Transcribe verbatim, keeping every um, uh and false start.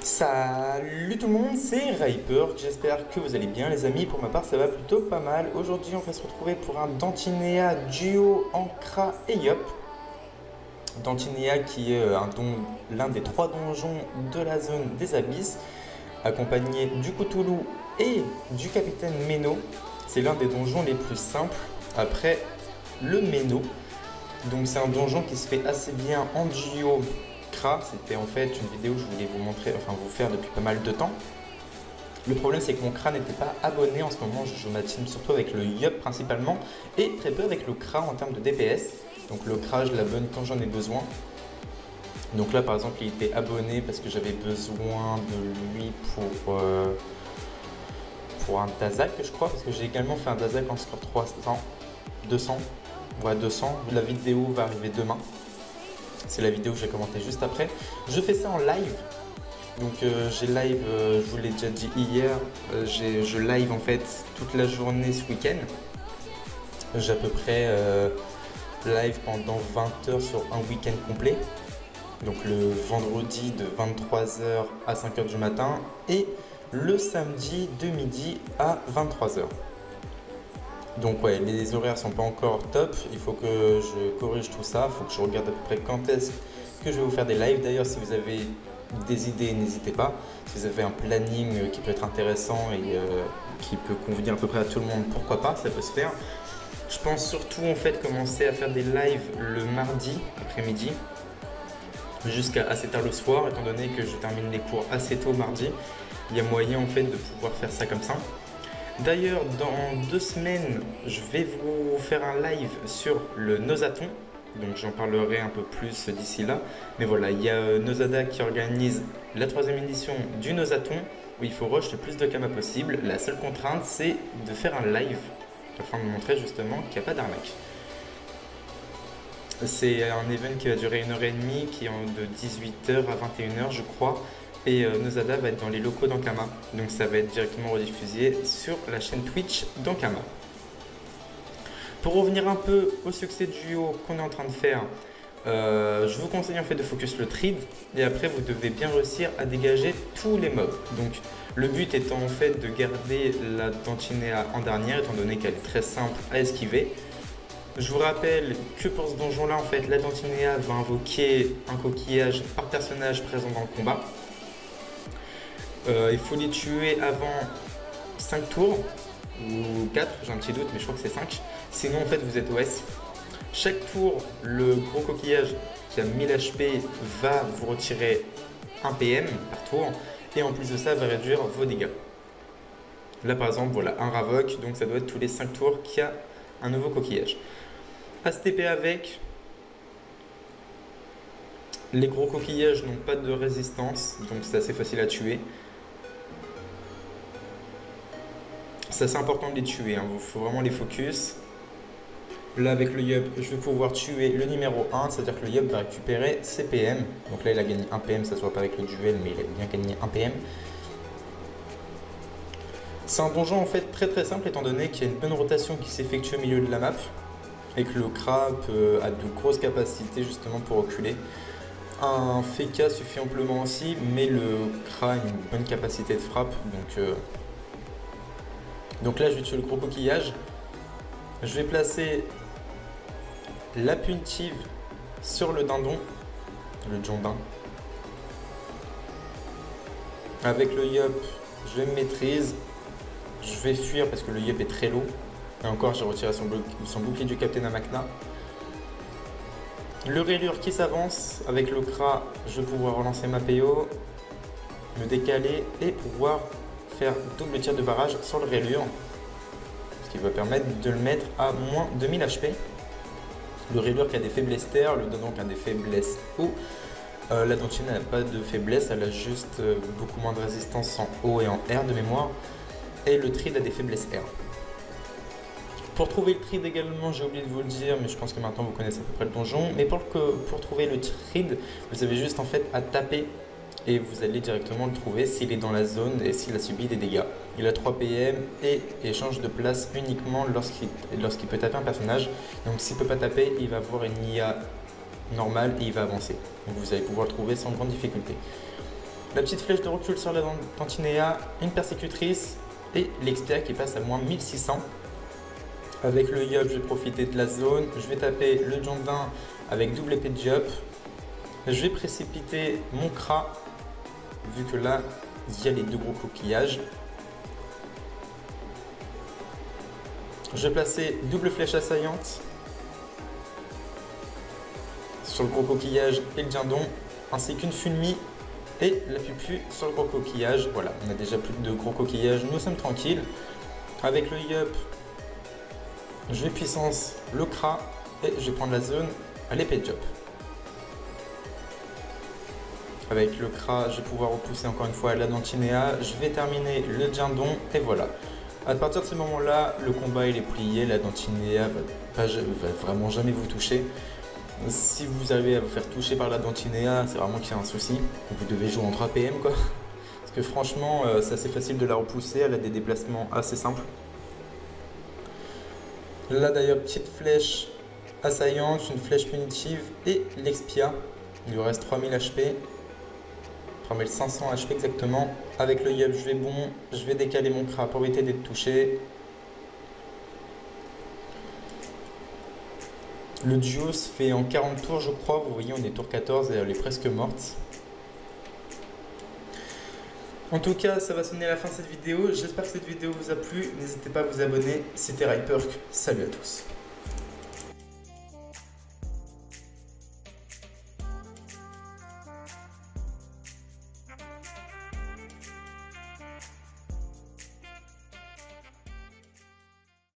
Salut tout le monde, c'est Ryper, j'espère que vous allez bien les amis. Pour ma part ça va plutôt pas mal. Aujourd'hui on va se retrouver pour un Dantinéa duo Ankra et Yop. Dantinéa qui est l'un des trois donjons de la zone des abysses, accompagné du Cthulhu et du capitaine Meno. C'est l'un des donjons les plus simples après le Meno. Donc c'est un donjon qui se fait assez bien en duo. C'était en fait une vidéo que je voulais vous montrer, enfin vous faire depuis pas mal de temps. Le problème c'est que mon Kra n'était pas abonné en ce moment, je joue ma team surtout avec le Yop principalement et très peu avec le Kra en termes de D P S. Donc le Kra je l'abonne quand j'en ai besoin. Donc là par exemple il était abonné parce que j'avais besoin de lui pour, euh, pour un Dazak je crois, parce que j'ai également fait un Dazak en score trois cents, deux cents, ouais deux cents, la vidéo va arriver demain. C'est la vidéo que j'ai commentée juste après. Je fais ça en live. Donc euh, j'ai live, euh, je vous l'ai déjà dit hier, euh, je live en fait toute la journée ce week-end. J'ai à peu près euh, live pendant vingt heures sur un week-end complet. Donc le vendredi de vingt-trois heures à cinq heures du matin et le samedi de midi à vingt-trois heures. Donc ouais, les horaires sont pas encore top, il faut que je corrige tout ça, il faut que je regarde à peu près quand est-ce que je vais vous faire des lives. D'ailleurs, si vous avez des idées, n'hésitez pas. Si vous avez un planning qui peut être intéressant et euh, qui peut convenir à peu près à tout le monde, pourquoi pas, ça peut se faire. Je pense surtout en fait commencer à faire des lives le mardi après-midi jusqu'à assez tard le soir, étant donné que je termine les cours assez tôt mardi. Il y a moyen en fait de pouvoir faire ça comme ça. D'ailleurs, dans deux semaines, je vais vous faire un live sur le Nosaton. Donc j'en parlerai un peu plus d'ici là. Mais voilà, il y a Nosada qui organise la troisième édition du Nosaton où il faut rush le plus de kamas possible. La seule contrainte, c'est de faire un live afin de montrer justement qu'il n'y a pas d'arnaque. C'est un event qui va durer une heure et demie, qui est de dix-huit heures à vingt et une heures je crois. Et euh, Nosada va être dans les locaux d'Ankama, donc ça va être directement rediffusé sur la chaîne Twitch d'Ankama. Pour revenir un peu au succès du duo qu'on est en train de faire, euh, je vous conseille en fait de focus le trade et après vous devez bien réussir à dégager tous les mobs. Donc le but étant en fait de garder la Dantinéa en dernière étant donné qu'elle est très simple à esquiver. Je vous rappelle que pour ce donjon là en fait la Dantinéa va invoquer un coquillage par personnage présent dans le combat. Euh, il faut les tuer avant cinq tours, ou quatre, j'ai un petit doute, mais je crois que c'est cinq. Sinon, en fait, vous êtes O S. Chaque tour, le gros coquillage qui a mille H P va vous retirer un P M par tour. Et en plus de ça, va réduire vos dégâts. Là, par exemple, voilà, un Ravok, donc ça doit être tous les cinq tours qu'il y a un nouveau coquillage. A S T P avec. Les gros coquillages n'ont pas de résistance, donc c'est assez facile à tuer. C'est assez important de les tuer, hein. Il faut vraiment les focus. Là avec le Yop, je vais pouvoir tuer le numéro un, c'est-à-dire que le Yop va récupérer ses P M. Donc là il a gagné un P M, ça ne se voit pas avec le duel, mais il a bien gagné un P M. C'est un donjon en fait très très simple étant donné qu'il y a une bonne rotation qui s'effectue au milieu de la map. Et que le Kra peut, a de grosses capacités justement pour reculer. Un Feka suffit amplement aussi, mais le Kra a une bonne capacité de frappe. Donc, euh... donc là je vais tuer le gros coquillage. Je vais placer la punitive sur le dindon, le jondin. Avec le Yop, je me maîtrise. Je vais fuir parce que le Yop est très lourd. Et encore, j'ai retiré son, son bouclier du Captain Amakna. Le rayure qui s'avance. Avec le Kra, je vais pouvoir relancer ma P O, me décaler et pouvoir faire double tir de barrage sur le rayure. Ce qui va permettre de le mettre à moins de mille H P. Le rayure qui a des faiblesses terre, le dindon qui a des faiblesses eau. Euh, la Dantinéa n'a pas de faiblesse, elle a juste euh, beaucoup moins de résistance en eau et en air de mémoire. Et le trade a des faiblesses air. Pour trouver le trade également, j'ai oublié de vous le dire, mais je pense que maintenant vous connaissez à peu près le donjon. Mais pour, que, pour trouver le trade, vous avez juste en fait à taper et vous allez directement le trouver s'il est dans la zone et s'il a subi des dégâts. Il a trois P M et échange de place uniquement lorsqu'il lorsqu'il peut taper un personnage. Donc s'il ne peut pas taper, il va avoir une I A normale et il va avancer. Donc vous allez pouvoir le trouver sans grande difficulté. La petite flèche de recul sur la Dantinéa, une persécutrice et l'Expia qui passe à moins mille six cents. Avec le Yup, je vais profiter de la zone. Je vais taper le Jondin avec double épée de Yup. Je vais précipiter mon Kra, vu que là, il y a les deux gros coquillages. Je vais placer double flèche assaillante sur le gros coquillage et le dindon, ainsi qu'une fulmi et la pupu sur le gros coquillage. Voilà, on a déjà plus de gros coquillages, nous sommes tranquilles. Avec le Yup, je vais puissance le Kra et je vais prendre la zone à l'épée de Yup. Avec le Kra, je vais pouvoir repousser encore une fois la Dantinéa. Je vais terminer le dindon et voilà. À partir de ce moment-là, le combat il est plié. La Dantinéa va, pas, va vraiment jamais vous toucher. Si vous arrivez à vous faire toucher par la Dantinéa, c'est vraiment qu'il y a un souci. Vous devez jouer en trois P M quoi. Parce que franchement, c'est assez facile de la repousser. Elle a des déplacements assez simples. Là d'ailleurs, petite flèche assaillante, une flèche punitive et l'Expia. Il lui reste trois mille H P. trois mille cinq cents H P exactement. Avec le Yup, je vais bon. Je vais décaler mon Kra pour éviter d'être touché. Le duo se fait en quarante tours, je crois. Vous voyez, on est tour quatorze et elle est presque morte. En tout cas, ça va sonner à la fin de cette vidéo. J'espère que cette vidéo vous a plu. N'hésitez pas à vous abonner. C'était Ryperk. Salut à tous.